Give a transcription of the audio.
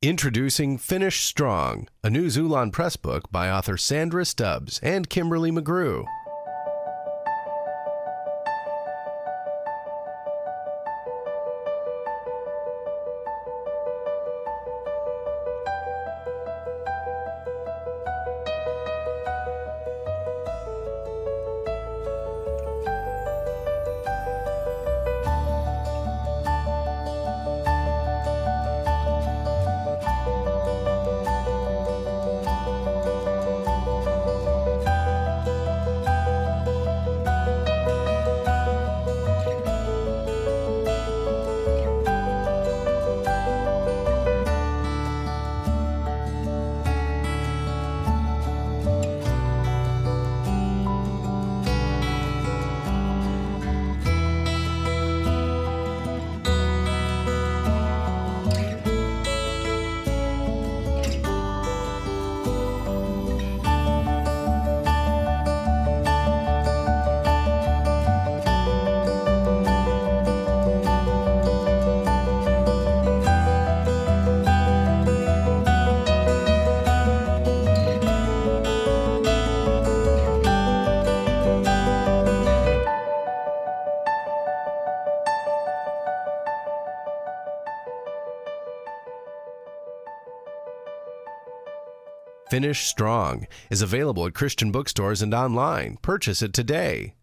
Introducing Finish Strong, a new Xulon Press book by author SANDRA STUBBS and Kimberly McGrew. Finish Strong is available at Christian bookstores and online. Purchase it today.